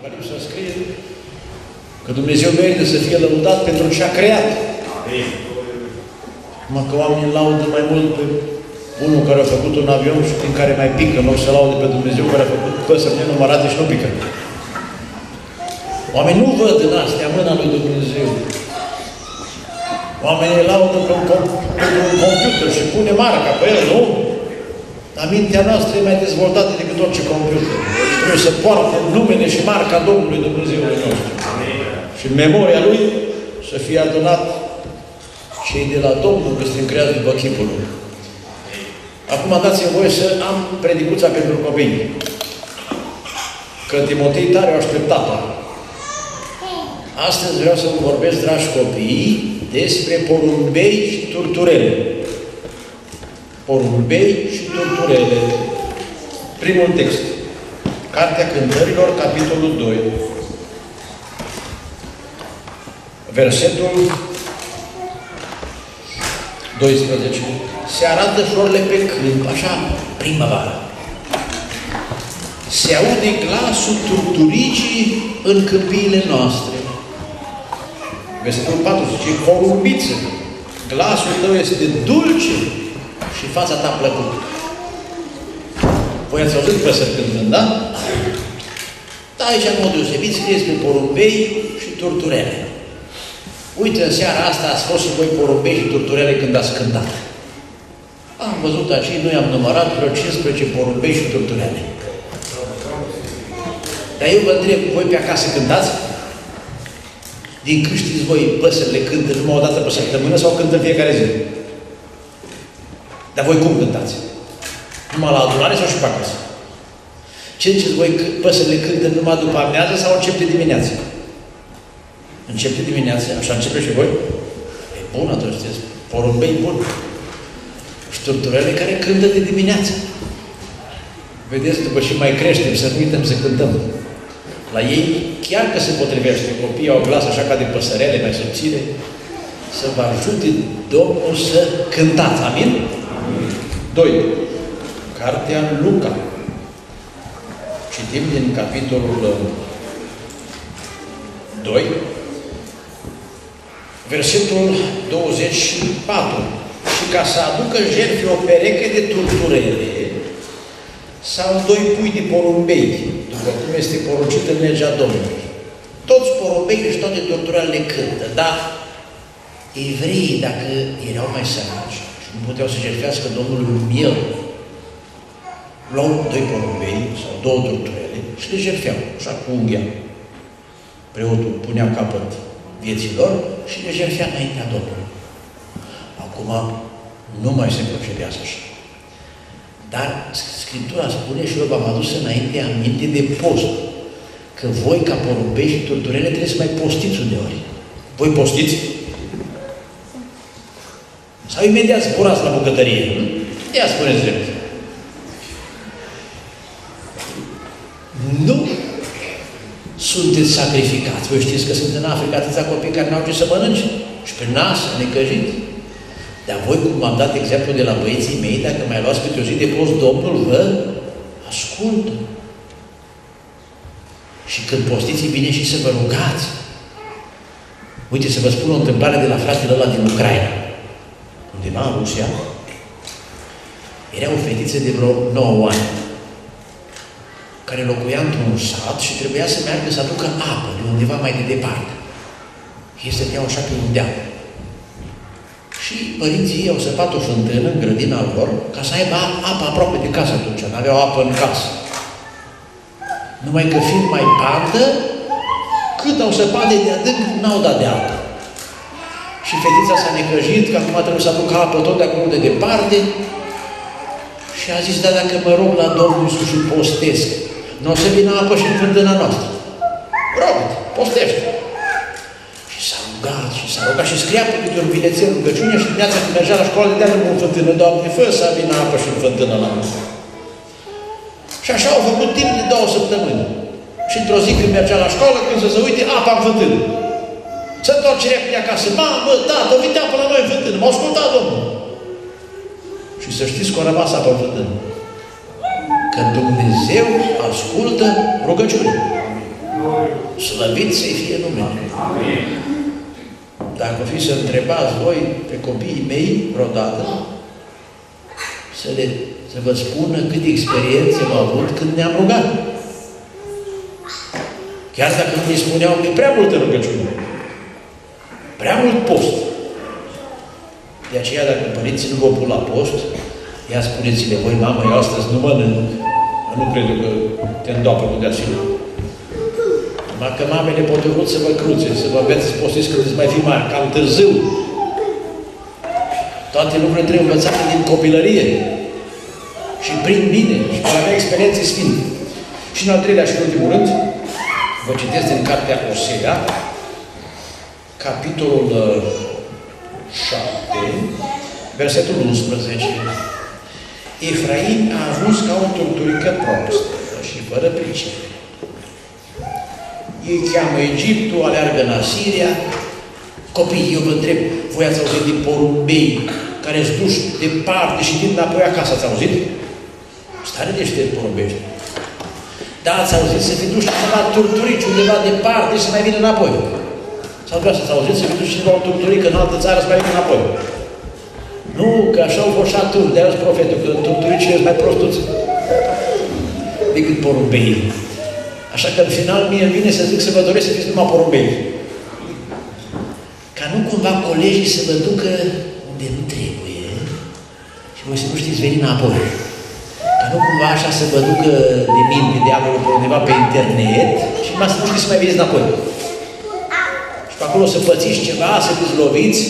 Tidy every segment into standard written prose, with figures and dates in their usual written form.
Apocalipsa scrie că Dumnezeu merită să fie lăudat pentru ce a creat. Numai că oamenii laudă mai mult pe unul care a făcut un avion și din care mai pică, în loc să laude pe Dumnezeu care a făcut păsări nenumărate și nu pică. Oamenii nu văd în astea mâna lui Dumnezeu. Oamenii laudă pe un computer și pune marca pe el, nu? Dar mintea noastră e mai dezvoltată decât orice computer. Trebuie să poarte numele și marca Domnului Dumnezeului nostru. Și în memoria Lui să fie adunat cei de la Domnul că sunt creați după chipul Lui. Acum dați-mi voie să am predicuța pentru copii. Că Timotei tare o așteptat-o. Astăzi vreau să vă vorbesc, dragi copii, despre porumbei și turturele. Porumbei și turturele. Primul text. Cartea Cântărilor, capitolul 2. Versetul 12. Se arată florile pe câmp, așa, primăvară. Se aude glasul turturicii în câmpiile noastre. Versetul 4 zice, porumbiță, glasul tău este dulce și fața ta plăcută. Voi ați auzit păsări cântând, da? Da, aici, în mod deosebit, scrie despre porumbei și turturele. Uite, în seara asta ați fost și voi porumbei și turturele când ați cântat. Am văzut aici, noi am numărat vreo 15 porumbei și turturele. Dar eu vă întreb, voi pe acasă cântați? Din când știți voi, păsările cântă numai o dată pe săptămână sau cântă în fiecare zi? Dar voi cum cântați? Numai la adunare sau și pe acasă? Ce ziceți voi, păsările cântă numai după amiază sau încep de dimineață? Încep de dimineață? Așa începe și voi? E bun atunci, știți? Porumbei bun. Și turturele care cântă de dimineață. Vedeți, după ce mai creștem, să nu uităm să cântăm. La ei, chiar că se potrivește, copiii au glas așa ca de păsărele, mai subțire, să vă ajute Domnul să cântați. Amin? Amin. 2. Cartea Luca. Citim din capitolul 2, versetul 24. Și ca să aducă jertfe o pereche de turturele sau 2 pui de porumbei, după cum este poruncit în legea Domnului. Toți porumbeii și toate turturele cântă, dar evreii, dacă erau mai săraci și nu puteau să jertfească Domnului un miel, luau 2 porumbei sau 2 turturele și le jertfeau, așa cu unghia. Preotul punea capăt vieților și le jertfea înaintea Domnului. Acum nu mai se procedează așa. Dar Scriptura spune și eu v-am adus înainte aminte de post. Că voi, ca porumbei și turturele, trebuie să mai postiți uneori. Voi postiți? Sau imediat zburați la bucătărie? Ia spuneți drept. Nu sunteți sacrificați. Voi știți că sunt în Africa atâția copii care n-au ce să mănânce. Și pe nas, necăjiți. Dar voi, cum am dat exemplu de la băieții mei, dacă mai luați câte o zi de post, Domnul vă ascultă. Și când postiți, e bine și să vă rugați. Uite, să vă spun o întâmplare de la fratele ăla din Ucraina. Undeva în Rusia, era o fetiță de vreo 9 ani, care locuia într-un sat și trebuia să meargă să aducă apă de undeva mai de departe. Ei stăteau așa pe un deal. Și părinții ei au săpat o fântână în grădina lor ca să aibă apă aproape de casă atunci. N-aveau apă în casă. Numai că fiind mai pandă, cât au săpat de adânc, n-au dat de apă. Și fetița s-a necăjit că acum trebuie să aducă apă tot de acolo de departe. Și a zis, da, dacă mă rog la Domnul Iisus și postesc, nu o să vină apă și în fântâna noastră. Rog-te, postește. Și s-a rugat și scria pe câte un bilețel rugăciune și dimineața când mergea la școală, dea lângă o fântână, Doamne, fă să vină apă și în fântână la noi. Și așa au făcut timp de 2 săptămâni. Și într-o zi când mergea la școală, când să se uite, apa în fântână. Se întoarce repede acasă, mamă, tată, uite apă la noi în fântână, m-au ascultat Domnul. Și să știți că a rămas apă în fântână. Că Dumnezeu ascultă rugăciunea. Slăvit să-i fie numele. Dacă o fi să întrebați voi pe copiii mei vreodată, să vă spună câte experiențe am avut când ne-am rugat. Chiar dacă nu îi spuneau că e prea multă rugăciune, prea mult post. De aceea, dacă părinții nu vă pun la post, ia spuneți-le, voi, mamă, eu astăzi nu mănânc, nu cred că te îndoapă cu de-asile. Numai că mamele pot vrut să vă cruce, să vă aveți să postiți când îți mai fi mari, cam târziu. Toate lucrurile trebuie învățate din copilărie. Și prin mine, și vor avea experiențe sfinte. Și în al treilea și în ultimul rând, vă citesc din cartea Osea, capitolul 7, versetul 11. Efraim a ajuns ca o turturică proastă și fără pricere. Ei cheamă Egiptul, aleargă în Asiria. Copii, eu vă întreb, voi ați auzit din porumbei care îți duci departe și din înapoi acasă, ați auzit? Stare deștept porumbești. Da, ați auzit să fi duci undeva turturici, undeva departe și să mai vină înapoi. Sau vreau să-ți auzit să fi duci undeva o turturică în altă țară să mai vină înapoi. Nu, că așa au fost și atunci, de-aia sunt profetul, că turturicii sunt mai prostuți decât porumbei. Așa că în final mie îmi vine să zic să vă doresc să fiți numai porumbei. Ca nu cumva colegii să vă ducă unde nu trebuie și voi să nu știți veni înapoi. Ca nu cumva așa să vă ducă de minte diavolul pe undeva pe internet și numai să nu știți să mai veniți înapoi. Și pe acolo să pățiți ceva, să fiți loviți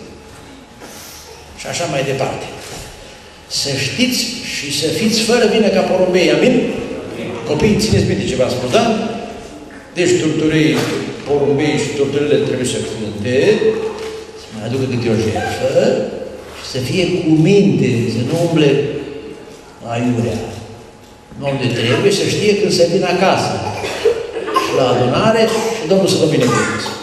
și așa mai departe. Să știți și să fiți fără vină ca porumbei. Amin? Copiii, țineți bine ce v-am spus, da? Deci turturii, porumbei și turturile trebuie să cânte, să mai aducă câte o jertfă și să fie cu minte, să nu umble aiurea. Unde trebuie să știe când să vină acasă și la adunare și Domnul să vă binecuvânteze.